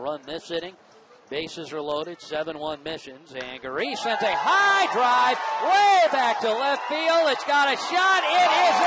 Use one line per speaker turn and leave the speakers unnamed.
run this inning. Bases are loaded, 7-1 Missions, and Goris sends a high drive way back to left field. It's got a shot. It is